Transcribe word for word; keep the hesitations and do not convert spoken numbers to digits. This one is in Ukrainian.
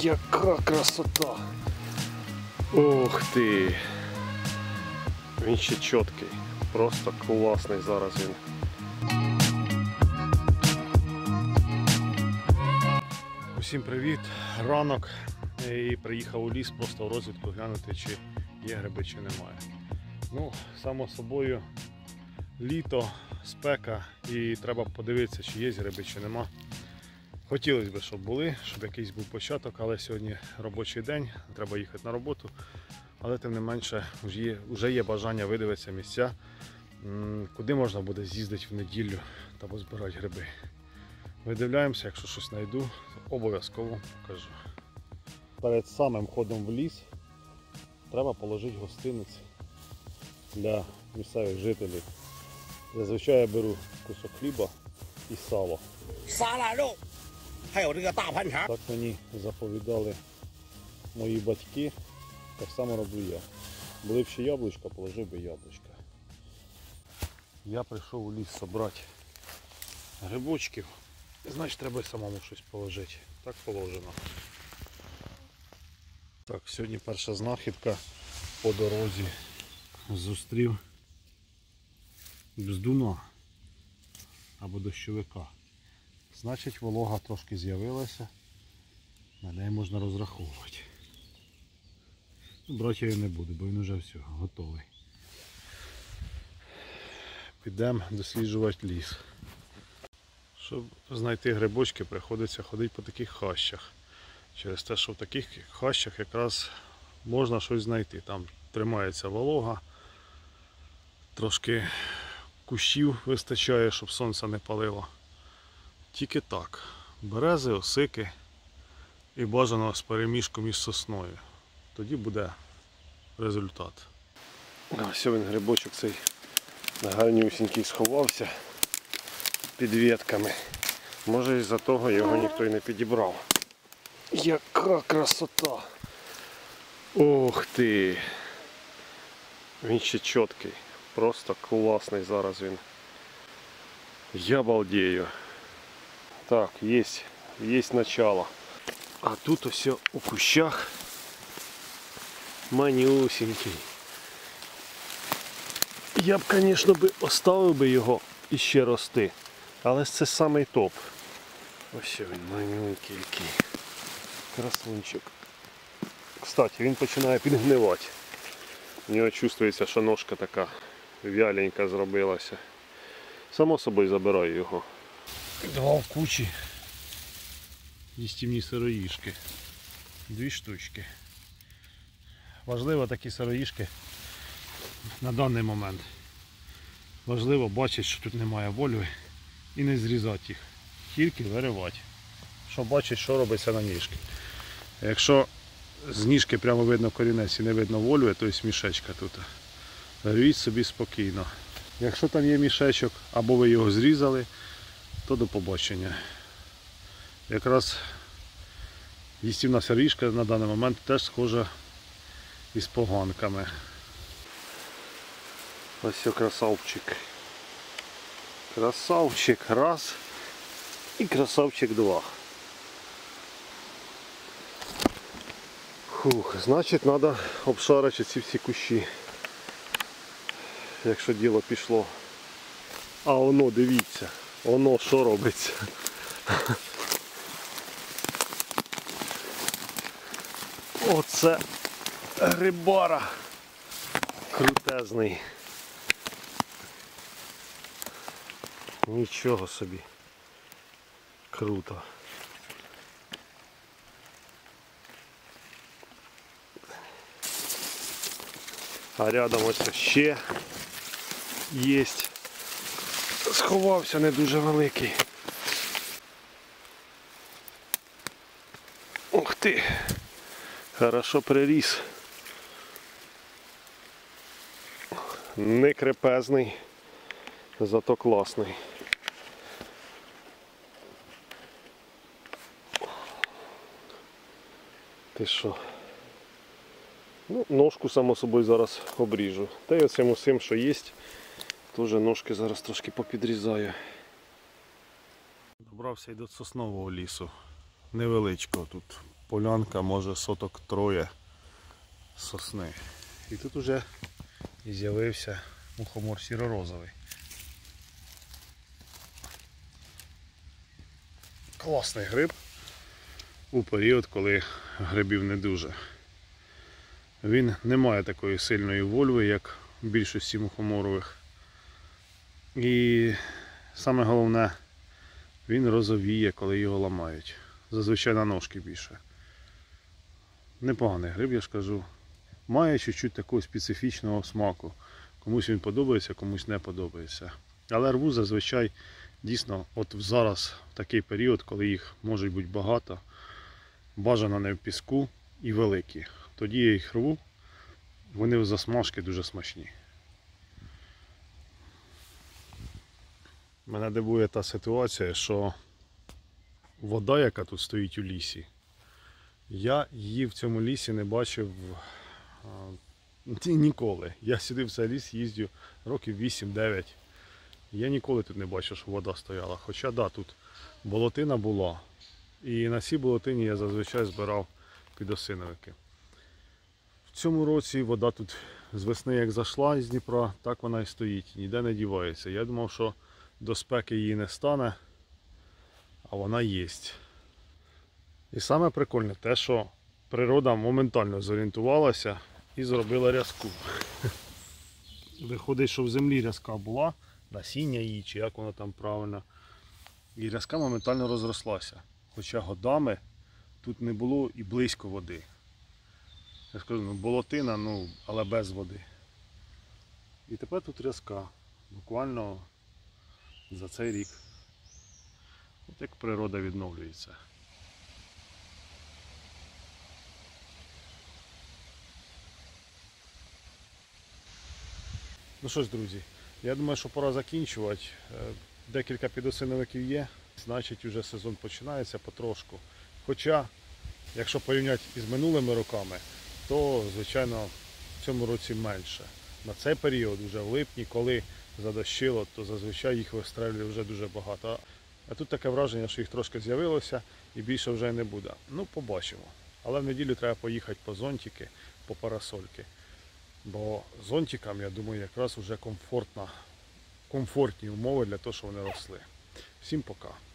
Яка красота! Ух ти! Він ще чіткий, просто класний зараз він. Усім привіт! Ранок і приїхав у ліс просто в розвідку глянути, чи є гриби, чи немає. Ну, само собою, літо, спека і треба подивитися, чи є гриби, чи нема. Хотілося б, щоб були, щоб якийсь був початок, але сьогодні робочий день, треба їхати на роботу. Але тим не менше вже є, вже є бажання видивитися місця, куди можна буде з'їздити в неділю та позбирати гриби. Видивляємося, якщо щось знайду, то обов'язково покажу. Перед самим ходом в ліс треба положити гостинець для місцевих жителів. Зазвичай я беру кусок хліба і сало. Так мені заповідали мої батьки, так само роблю я. Були б ще яблучка, положив би яблучка. Я прийшов у ліс зібрати грибочків, значить треба самому щось положити. Так положено. Так, сьогодні перша знахідка по дорозі. Зустрів бздуна або дощовика. Значить, волога трошки з'явилася, на неї можна розраховувати. Брати я не буду, бо він вже все, готовий. Підемо досліджувати ліс. Щоб знайти грибочки, приходиться ходити по таких хащах. Через те, що в таких хащах якраз можна щось знайти. Там тримається волога, трошки кущів вистачає, щоб сонце не палило. Тільки так. Берези, осики і бажано з перемішком із сосною. Тоді буде результат. Ось він грибочок цей гарнюсінький сховався під ветками. Може із-за того його ніхто й не підібрав. Яка красота! Ух ти! Він ще чіткий. Просто класний зараз він. Я балдею. Так, є, є начало. А тут ось у кущах манюсенький. Я б, звісно, оставив би його іще рости. Але це самий топ. Ось він манюнький який. Красунчик. Кстати, він починає підгнивати. У нього чувствується, що ножка така вяленька зробилася. Само собою забираю його. Два в кучі. Їстівні сироїшки. Дві штучки. Важливо такі сироїшки на даний момент. Важливо бачити, що тут немає вольви і не зрізати їх. Тільки виривати. Щоб бачити, що робиться на ніжки. Якщо з ніжки прямо видно корінець і не видно вольви, то є мішечка тут. Рвіть собі спокійно. Якщо там є мішечок, або ви його зрізали, то до побачення. Якраз їстівна сироїшка на даний момент теж схожа із поганками. Ось красавчик. Красавчик раз і красавчик два. Фух, значить треба обшарити ці всі кущі, якщо діло пішло. А воно, дивіться, воно що робиться. Оце грибара крутезний. Нічого собі. Круто. А рядом ось ще є. Сховався не дуже великий. Ух ти! Хорошо приріс. Не крепезний, зато класний. Ти що? Ну, ножку, само собою, зараз обріжу. Та й оцим усім, що є, теж ножки зараз трошки попідрізаю. Добрався і до соснового лісу. Невеличкого тут. полянка, може соток троє сосни. І тут уже і з'явився мухомор сіро-розовий. Класний гриб у період, коли грибів не дуже. Він не має такої сильної вольви, як в більшості мухоморових. І саме головне, він розовіє, коли його ламають. Зазвичай на ножки більше. Непоганий гриб, я ж кажу. Має чуть-чуть такого специфічного смаку. Комусь він подобається, комусь не подобається. Але арбуз зазвичай дійсно от зараз в такий період, коли їх може бути багато, бажано не в піску і великі. Тоді я їх рву, вони в засмажки дуже смачні. Мене дивує та ситуація, що вода, яка тут стоїть у лісі, я її в цьому лісі не бачив ніколи. Я сюди в цей ліс їздю років вісім-дев'ять. Я ніколи тут не бачив, що вода стояла. Хоча, да, тут болотина була. І на цій болотині я зазвичай збирав підосиновики. В цьому році вода тут з весни як зайшла із Дніпра, так вона і стоїть, ніде не дівається. Я думав, що до спеки її не стане, а вона є. І саме прикольне те, що природа моментально зорієнтувалася і зробила рязку. Виходить, що в землі рязка була, насіння її, чи як воно там правильно. І рязка моментально розрослася. Хоча годами тут не було і близько води. Я скажу, ну болотина, ну, але без води. І тепер тут рязка. Буквально за цей рік. От як природа відновлюється. Ну що ж, друзі, я думаю, що пора закінчувати. Декілька підосиновиків є, значить вже сезон починається потрошку. Хоча, якщо порівняти із минулими роками, то, звичайно, в цьому році менше. На цей період, вже в липні, коли задощило, то зазвичай їх вистрелює вже дуже багато. А тут таке враження, що їх трошки з'явилося і більше вже не буде. Ну, побачимо. Але в неділю треба поїхати по зонтики, по парасольки. Бо зонтикам, я думаю, якраз вже комфортна, комфортні умови для того, щоб вони росли. Всім пока.